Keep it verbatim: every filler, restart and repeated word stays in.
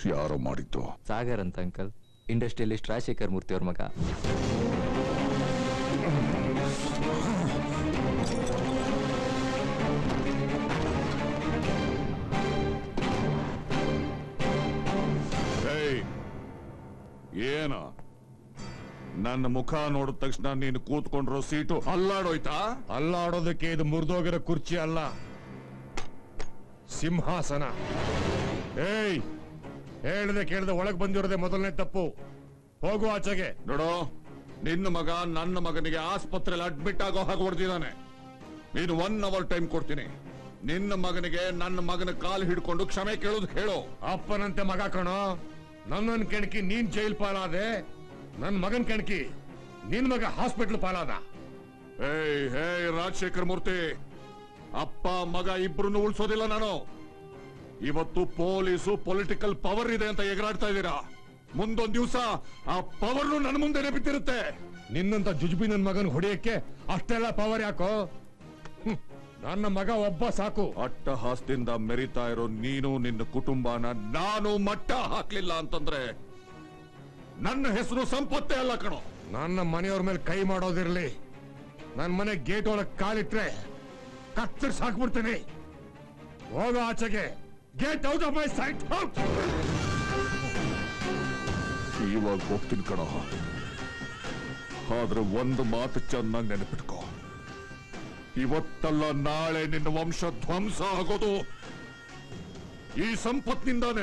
ಯಾರೋ ಮಾಡಿದ್ದು? ಸಾಗರ್ ಅಂತ ಅಂಕಲ್, ಇಂಡಸ್ಟ್ರಿಯಲಿಸ್ಟ್ ರಾಜಶೇಖರ್ ಮೂರ್ತಿ ಅವ್ರ ಮಗ. ಏನ ನನ್ನ ಮುಖ ನೋಡಿದ ತಕ್ಷಣ ನೀನು ಕೂತ್ಕೊಂಡಿರೋ ಸೀಟು ಅಲ್ಲಾಡೋಯ್ತಾ? ಅಲ್ಲಾಡೋದಕ್ಕೆ ಇದು ಮುರಿದೋಗಿರೋ ಕುರ್ಚಿ ಅಲ್ಲ, ಸಿಂಹಾಸನ. ಏಯ್, ಹೇಳ್ದೆ ಕೇಳ್ದೆ ಒಳಗ್ ಬಂದಿರೋದೆ ಮೊದಲನೇ ತಪ್ಪು. ಹೋಗು ಆಚೆಗೆ. ನೋಡೋ, ನಿನ್ನ ಮಗ ನನ್ನ ಮಗನಿಗೆ ಆಸ್ಪತ್ರೆಯಲ್ಲಿ ಅಡ್ಮಿಟ್ ಆಗೋ ಹಾಗೆ ಹೊಡೆದಿದ್ದಾನೆ. ನೀನು ಒನ್ ಅವರ್ ಟೈಮ್ ಕೊಡ್ತೀನಿ. ನಿನ್ನ ಮಗನಿಗೆ ನನ್ನ ಮಗನ ಕಾಲು ಹಿಡ್ಕೊಂಡು ಕ್ಷಮೆ ಕೇಳೋದು ಹೇಳು. ಅಪ್ಪನಂತೆ ಮಗ ಕಣೋ, ನನ್ನನ್ ಕೆಣಕಿ ನೀನ್ ಜೈಲ್ ಪಾಲಾದೆ, ನನ್ ಮಗನ್ ಕೆಣಕಿ ನಿನ್ ಮಗ ಹಾಸ್ಪಿಟಲ್ ಪಾಲಾದ. ಏಯ್ ಹೇಯ್ ರಾಜಶೇಖರ್ ಮೂರ್ತಿ, ಅಪ್ಪ ಮಗ ಇಬ್ರು ಉಳಿಸೋದಿಲ್ಲ ನಾನು. ಇವತ್ತು ಪೊಲೀಸು ಪೊಲಿಟಿಕಲ್ ಪವರ್ ಇದೆ ಅಂತ ಎಗರಾಡ್ತಾ ಇದ್ದೀರಾ. ಮುಂದೊಂದ್ ದಿವಸ ಆ ಪವರ್ ನನ್ನ ಮುಂದೆನೆ ಬಿದ್ದಿರುತ್ತೆ. ನಿನ್ನಂತ ಜುಜುಬಿ ನನ್ ಮಗನ್ ಹೊಡೆಯಕ್ಕೆ ಅಷ್ಟೆಲ್ಲ ಪವರ್ ಯಾಕೋ? ನನ್ನ ಮಗ ಒಬ್ಬ ಸಾಕು. ಅಟ್ಟಹಾಸದಿಂದ ಮೆರಿತಾ ಇರೋ ನೀನು ನಿನ್ನ ಕುಟುಂಬನ ನಾನು ಮಟ್ಟ ಹಾಕ್ಲಿಲ್ಲ ಅಂತಂದ್ರೆ ನನ್ನ ಹೆಸರು ಸಂಪತ್ತೇ ಅಲ್ಲ ಕಣೋ. ನನ್ನ ಮನೆಯವ್ರ ಮೇಲೆ ಕೈ ಮಾಡೋದಿರ್ಲಿ, ನನ್ನ ಮನೆ ಗೇಟ್ ಒಳಗೆ ಕಾಲಿಟ್ರೆ ಕತ್ತರಿಸಿ ಹಾಕ್ಬಿಡ್ತೀನಿ. ಹೋಗ ಆಚೆಗೆ. Get out of my sight. ಇವಾಗ ಹೋಗ್ತೀನಿ ಕಣೋ, ಆದ್ರೆ ಒಂದು ಮಾತು ಚೆನ್ನಾಗಿ ನೆನಪಿಟ್ಕೋ. ಇವತ್ತಲ್ಲ ನಾಳೆ ನಿನ್ನ ವಂಶ ಧ್ವಂಸ ಆಗೋದು ಈ ಸಂಪತ್ತಿನಿಂದಾನೆ.